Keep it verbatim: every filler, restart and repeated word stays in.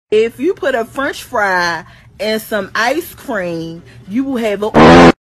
If you put a French fry and some ice cream, you will have a